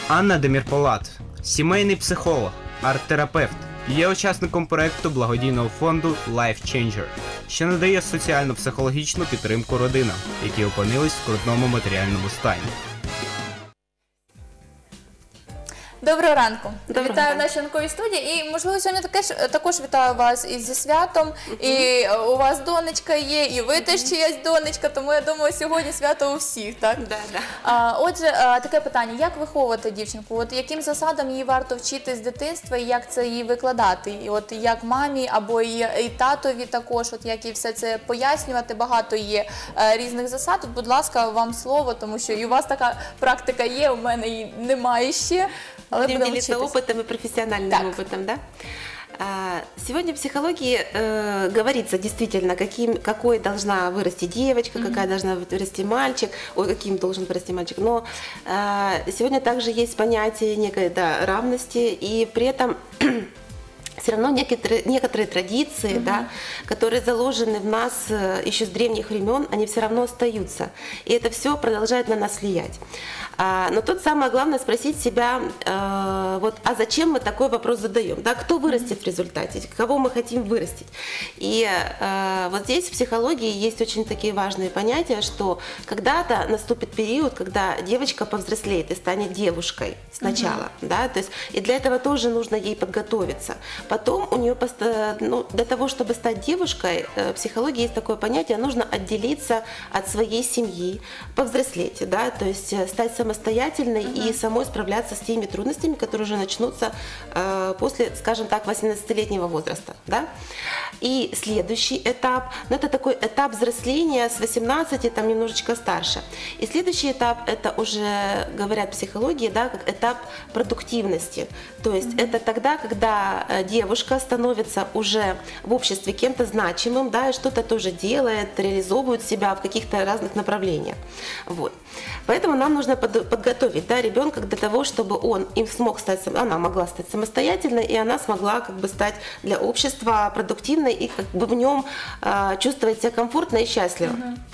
Анна Демірполат – сімейний психолог, арт-терапевт, є учасником проєкту благодійного фонду Life Changer, що надає соціально-психологічну підтримку родинам, які опинились в скрутному матеріальному стані. Доброго ранку. Доброго Вітаю в ранку. нашій ранковій студії. І, можливо, сьогодні також вітаю вас із зі святом. І у вас донечка є, і ви теж чиясь донечка, тому я думаю, сьогодні свято у всіх, так? Да. Отже, таке питання. Як виховувати дівчинку? От яким засадам її варто вчити з дитинства і як це їй викладати? І от як мамі або і татові також, от як їй все це пояснювати? Багато є різних засад. От, будь ласка, вам слово, тому що і у вас така практика є, у мене її немає ще. Будем делиться опытом и профессиональным опытом, да? Сегодня в психологии говорится действительно, какой должна вырасти девочка, какая должна вырасти мальчик, каким должен вырасти мальчик. Но сегодня также есть понятие некой равности, и при этом все равно некоторые традиции, да, которые заложены в нас еще с древних времен, они все равно остаются. И это все продолжает на нас влиять. Но тут самое главное спросить себя, а зачем мы такой вопрос задаем? Да, кто вырастет в результате? Кого мы хотим вырастить? И вот здесь в психологии есть очень такие важные понятия, что когда-то наступит период, когда девочка повзрослеет и станет девушкой сначала. Да, то есть, и для этого тоже нужно ей подготовиться. Потом у нее, для того, чтобы стать девушкой, в психологии есть такое понятие, нужно отделиться от своей семьи, повзрослеть, да, то есть стать самостоятельной и самой справляться с теми трудностями, которые уже начнутся после, скажем так, 18-летнего возраста. Да? И следующий этап, это такой этап взросления с 18, там немножечко старше. И следующий этап, это уже, говорят психологии, да, как этап продуктивности. То есть это тогда, когда девушка становится уже в обществе кем-то значимым, да, и что-то тоже делает, реализовывает себя в каких-то разных направлениях. Вот. Поэтому нам нужно подготовить, да, ребенка для того, чтобы она могла стать самостоятельной, и она смогла стать для общества продуктивной и в нем чувствовать себя комфортно и счастливо.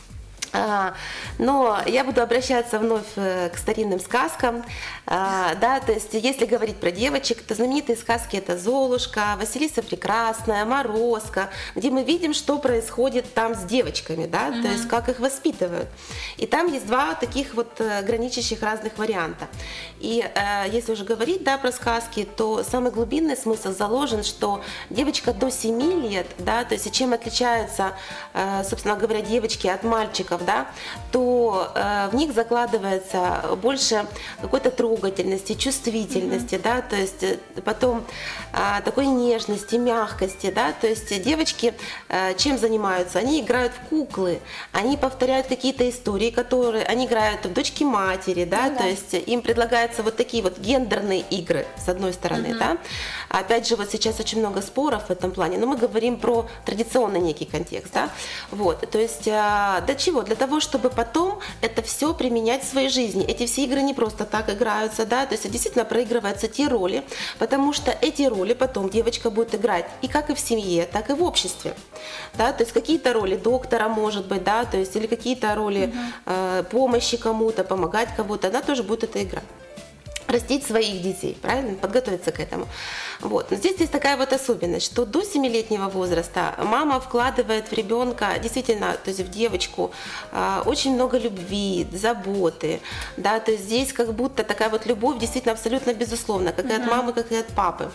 Но я буду обращаться вновь к старинным сказкам, да, то есть если говорить про девочек, то знаменитые сказки это «Золушка», «Василиса Прекрасная», «Морозко», где мы видим, что происходит там с девочками, да, то есть как их воспитывают. И там есть два таких вот граничащих разных варианта. И если уже говорить, да, про сказки, то самый глубинный смысл заложен, что девочка до 7 лет, да, то есть чем отличаются, собственно говоря, девочки от мальчиков, да, то в них закладывается больше какой-то трогательности, чувствительности, да, то есть потом такой нежности, мягкости, да, то есть девочки чем занимаются? Они играют в куклы, они повторяют какие-то истории, которые они играют в дочки матери, да, то есть им предлагаются вот такие вот гендерные игры, с одной стороны, да. Опять же, вот сейчас очень много споров в этом плане, но мы говорим про традиционный некий контекст, да, вот, то есть для чего? Для того, чтобы потом это все применять в своей жизни. Эти все игры не просто так играются, да, то есть действительно проигрываются те роли, потому что эти роли потом девочка будет играть и как и в семье, так и в обществе, да, то есть какие-то роли доктора, может быть, да, то есть или какие-то роли помощи кому-то, помогать кому-то, она тоже будет это играть. Растить своих детей, правильно, подготовиться к этому. Вот. Но здесь есть такая вот особенность, что до 7-летнего возраста мама вкладывает в ребенка, действительно, то есть в девочку, очень много любви, заботы, да, то есть здесь как будто такая вот любовь действительно абсолютно безусловна, как и от мамы, как и от папы.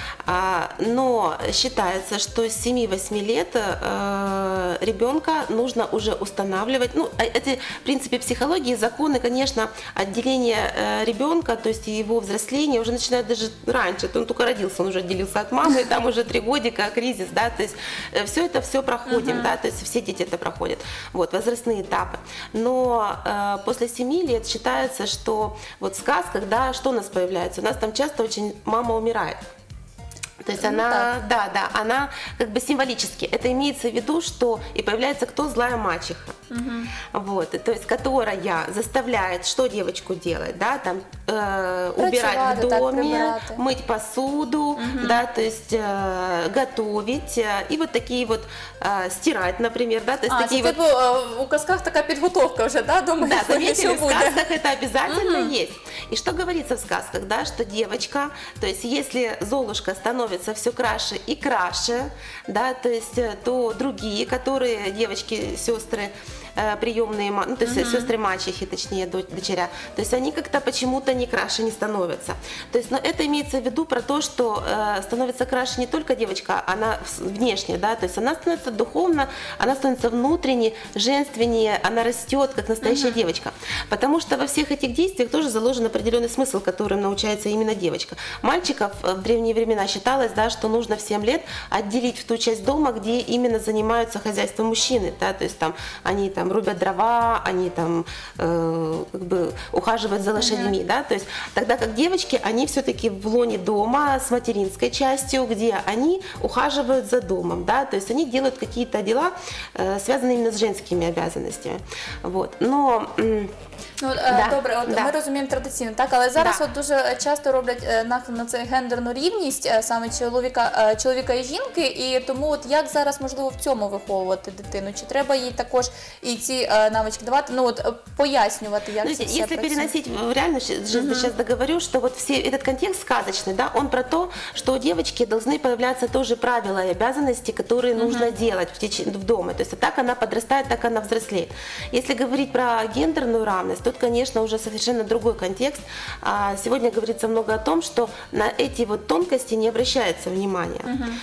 Но считается, что с 7-8 лет ребенка нужно уже устанавливать, ну, эти в принципе психологии, законы, конечно, отделение ребенка, то есть его взросление уже начинает даже раньше, он только родился, он уже отделился от мамы, там уже 3 годика, кризис, да, то есть все проходим, да, то есть все дети это проходят, вот, возрастные этапы. Но после 7 лет считается, что вот в сказках, да, что у нас появляется? У нас там часто очень мама умирает. То есть она, она как бы символически, это имеется в виду, что и появляется кто? Злая мачеха, вот, то есть которая заставляет, что девочку делать, да, там убирать в Працювати, так, доме, прибирати. мыть посуду, да, то есть готовить и вот такие вот стирать, например, да, то есть А, такие це вот. типу у казках така підготовка вже, да? Думаю, Да, заметили, що в буде. сказках это обязательно есть. И что говорится в сказках, да, что девочка, то есть если Золушка становится все краше и краше, да, то есть то другие, которые девочки, сестры, приемные, ну, то есть сестры мачехи, точнее, дочеря, то есть они как-то почему-то не краше не становятся. То есть, но это имеется в виду про то, что становится краше не только девочка, она внешне, да, то есть она становится духовно, она становится внутренне, женственнее, она растет, как настоящая девочка. Потому что во всех этих действиях тоже заложен определенный смысл, которым научается именно девочка. Мальчиков в древние времена считалось, да, что нужно в 7 лет отделить в ту часть дома, где именно занимаются хозяйством мужчины, да, то есть там они там рубят дрова, они там как бы ухаживают за лошадьми, да, то есть тогда как девочки, они все-таки в лоне дома с материнской частью, где они ухаживают за домом, да, то есть они делают какие-то дела, связанные именно с женскими обязанностями, вот, но Ну, Да, добре, от да. ми розуміємо традиційно, так, але зараз Да. от дуже часто роблять нахил на це гендерну рівність саме чоловіка і жінки, і тому от як зараз можливо в цьому виховувати дитину? Чи треба їй також і ці навички давати, ну от пояснювати, як це Знаете, все если працює? переносить в реальность, сейчас договорю, что вот этот контекст сказочный, да, он про то, что у девочки должны появляться тоже правила и обязанности, которые нужно делать в доме. То есть а так она подрастает, так она взрослеет. Если говорить про гендерную равность, тут, конечно, уже совершенно другой контекст. Сегодня говорится много о том, что на эти вот тонкости не обращается внимания.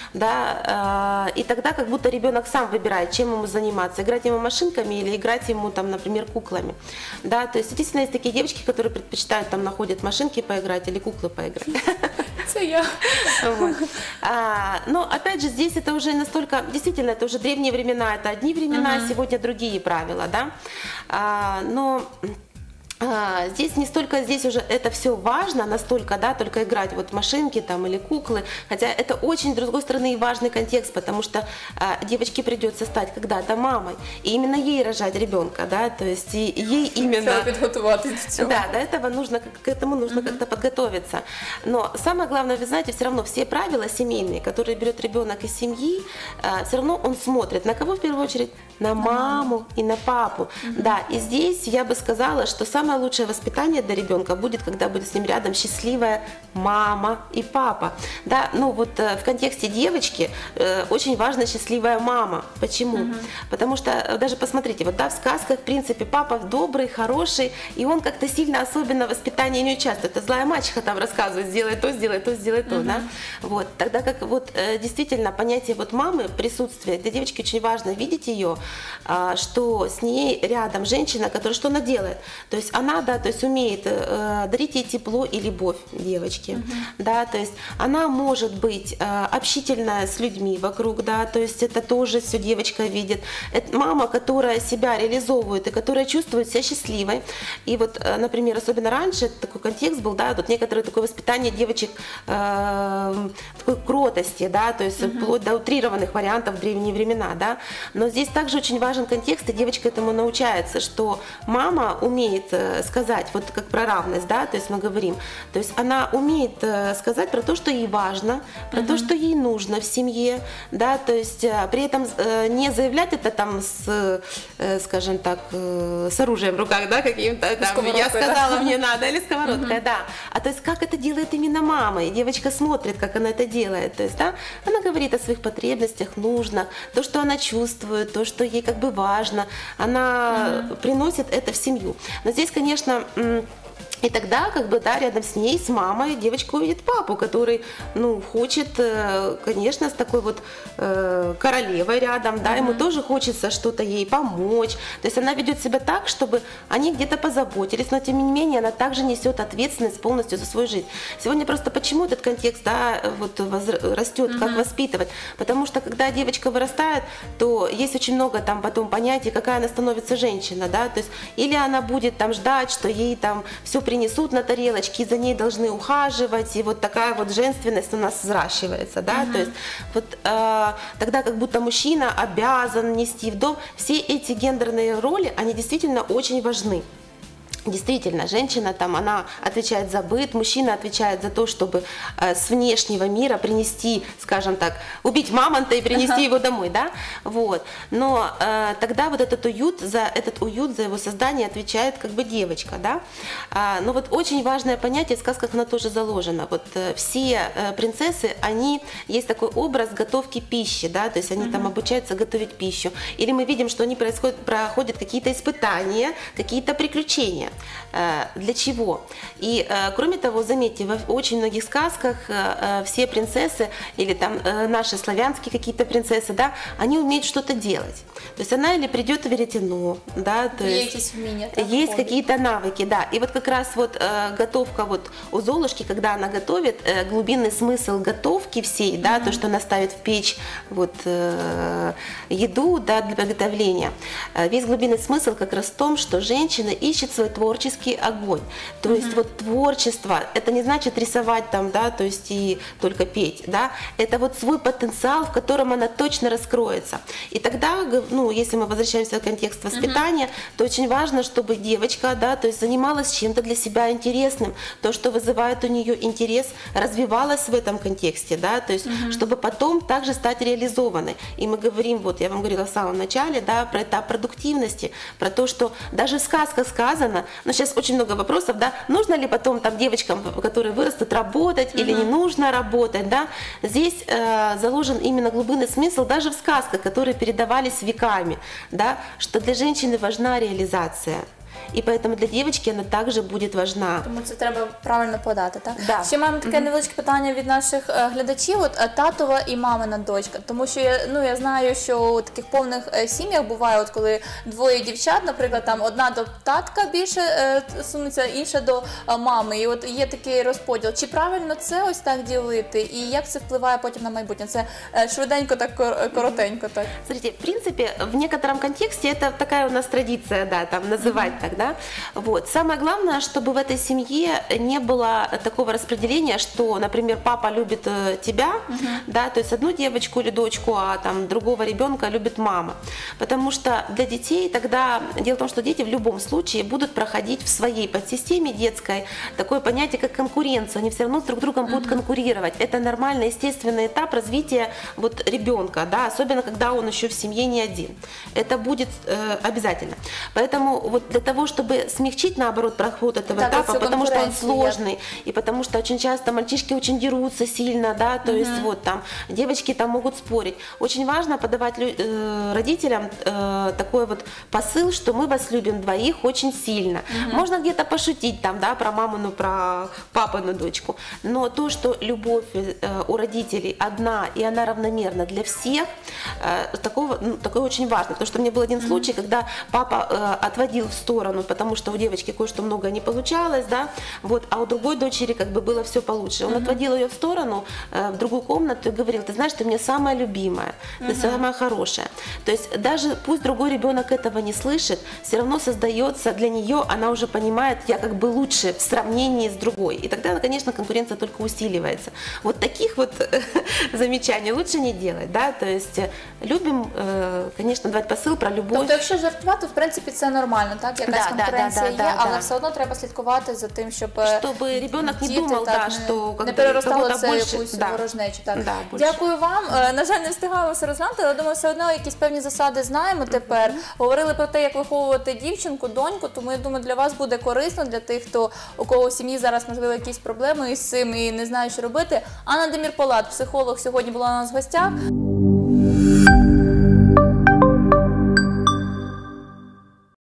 Да, и тогда как будто ребенок сам выбирает, чем ему заниматься, играть ему машинками или играть ему, там, например, куклами. Да, то есть, действительно, есть такие девочки, которые предпочитают, там, находят машинки поиграть или куклы поиграть. Це я. Вот. Но опять же, здесь это уже настолько, действительно, это уже древние времена, это одни времена, сегодня другие правила, да. Но здесь не столько, здесь уже это все важно, настолько, да, только играть вот в машинки там или куклы, хотя это очень, с другой стороны, и важный контекст, потому что девочке придется стать когда-то мамой, и именно ей рожать ребенка, да, то есть и ей именно... Треба підготувати до цього. Да, до этого нужно, к этому нужно как-то подготовиться. Но самое главное, вы знаете, все равно все правила семейные, которые берет ребенок из семьи, все равно он смотрит на кого в первую очередь? На маму и на папу. Да, и здесь я бы сказала, что самое лучшее воспитание для ребенка будет, когда будет с ним рядом счастливая мама и папа. Да, ну вот в контексте девочки очень важна счастливая мама. Почему? Потому что даже посмотрите, вот да, в сказках, в принципе, папа добрый, хороший, и он как-то сильно особенно в воспитании не участвует. Это злая мачеха там рассказывает, сделай то, сделай то, сделай то, да? Вот. Тогда как вот действительно понятие вот мамы, присутствие, для девочки очень важно видеть ее, что с ней рядом женщина, которая что она делает? То есть она, да, то есть умеет дарить ей тепло и любовь девочке, да, то есть она может быть общительная с людьми вокруг, да, то есть это тоже все девочка видит. Это мама, которая себя реализовывает и которая чувствует себя счастливой. И вот, например, особенно раньше такой контекст был, да, вот некоторое такое воспитание девочек такой кротости, да, то есть вплоть до утрированных вариантов в древние времена, да. Но здесь также очень важен контекст, и девочка этому научается, что мама умеет сказать, вот как про равность, да, то есть мы говорим, то есть она умеет сказать про то, что ей важно, про то, что ей нужно в семье, да, то есть при этом не заявлять это там с, скажем так, с оружием в руках, да, каким-то там, я сказала, мне надо, или сковородкой, да, а то есть как это делает именно мама, и девочка смотрит, как она это делает, то есть, да, она говорит о своих потребностях, нужно, то, что она чувствует, то, что ей как бы важно, она приносит это в семью. Но здесь, конечно, и тогда, как бы, да, рядом с ней, с мамой, девочка увидит папу, который, ну, хочет, конечно, с такой вот королевой рядом, да, ему тоже хочется что-то ей помочь. То есть она ведет себя так, чтобы они где-то позаботились, но тем не менее она также несет ответственность полностью за свою жизнь. Сегодня просто почему этот контекст, да, вот растет, как воспитывать? Потому что когда девочка вырастает, то есть очень много там потом понятий, какая она становится женщина, да, то есть или она будет там ждать, что ей там все принесут на тарелочке, и за ней должны ухаживать, и вот такая вот женственность у нас взращивается, да, то есть вот тогда как будто мужчина обязан нести в дом, все эти гендерные роли, они действительно очень важны. Действительно, женщина там, она отвечает за быт, мужчина отвечает за то, чтобы с внешнего мира принести, скажем так, убить мамонта и принести его домой, да, вот. Но тогда вот этот уют, за его создание отвечает как бы девочка, да. Но вот очень важное понятие, в сказках оно тоже заложено. Вот все принцессы, есть такой образ готовки пищи, да, то есть они там обучаются готовить пищу. Или мы видим, что они проходят какие-то испытания, какие-то приключения. Для чего? И кроме того, заметьте, в очень многих сказках все принцессы или там наши славянские какие-то принцессы, да, они умеют что-то делать. То есть она или придет в веретено, да, то есть какие-то навыки, да. И вот как раз вот готовка вот у Золушки, когда она готовит, глубинный смысл готовки всей, да, то, что она ставит в печь вот еду, да, для приготовления, весь глубинный смысл как раз в том, что женщина ищет свой творческий огонь. То есть вот творчество, это не значит рисовать там, да, то есть и только петь, да, это вот свой потенциал, в котором она точно раскроется. И тогда, ну, если мы возвращаемся в контекст воспитания, то очень важно, чтобы девочка, да, то есть занималась чем-то для себя интересным, то, что вызывает у нее интерес, развивалась в этом контексте, да, то есть чтобы потом также стать реализованной. И мы говорим, вот я вам говорила в самом начале, да, про этап продуктивности, про то, что даже в сказках сказано, но сейчас очень много вопросов, да, нужно ли потом там девочкам, которые вырастут, работать или не нужно работать, да, здесь заложен именно глубинный смысл даже в сказках, которые передавались веками, да, что для женщины важна реализация. І поэтому для дівчинки вона також буде важна. Тому це треба правильно подати, так? Да. Ще маємо таке невеличке питання від наших глядачів, от татова і мамина дочка. Тому що я знаю, що у таких повних сім'ях буває, от коли двоє дівчат, наприклад, там одна до татка більше сунеться, інша до мами. І от є такий розподіл. Чи правильно це ось так ділити? І як це впливає потім на майбутнє? Це швиденько, так коротенько, так? Смотрите, в принципе, в некотором контексте это такая у нас традиция, да, там называть так, да. Вот. Самое главное, чтобы в этой семье не было такого распределения, что, например, папа любит тебя, да, то есть одну девочку или дочку, а там другого ребенка любит мама. Потому что для детей тогда, дело в том, что дети в любом случае будут проходить в своей подсистеме детской такое понятие, как конкуренция. Они все равно с друг другом будут конкурировать. Это нормальный, естественный этап развития вот ребенка, да, особенно когда он еще в семье не один. Это будет обязательно. Поэтому вот для того, чтобы смягчить, наоборот, проход этого этапа, потому что он сложный, и потому что очень часто мальчишки очень дерутся сильно, да, то есть вот там девочки там могут спорить. Очень важно подавать родителям такой вот посыл, что мы вас любим двоих очень сильно. Можно где-то пошутить там, да, про мамину, про папину дочку, но то, что любовь у родителей одна, и она равномерна для всех, такое очень важно, потому что у меня был один случай, когда папа отводил в сторону, потому что у девочки кое-что много не получалось, да, вот, а у другой дочери как бы было все получше. Он отводил ее в сторону, в другую комнату и говорил: ты знаешь, ты мне самая любимая, ты самая хорошая. То есть даже пусть другой ребенок этого не слышит, все равно создается для нее, она уже понимает, я как бы лучше в сравнении с другой. И тогда, конечно, конкуренция только усиливается. Вот таких вот замечаний лучше не делать, да, то есть любим, конечно, давать посыл про любовь. Тобто, якщо жартувати, в принципі, це нормально, так? Якась конкуренція є, але все одно треба слідкувати за тим, щоб ребенок не думав, не переростало це якусь ворожнечу. Дякую вам. На жаль, не встигаємо все розглянути, але думаю, все одно якісь певні засади знаємо тепер. Говорили про те, як виховувати дівчинку, доньку, тому я думаю, для вас буде корисно, для тих, у кого в сім'ї зараз, можливо, якісь проблеми із цим і не знає, що робити. Анна Демір-Полад, психолог, сьогодні була у нас в гостях.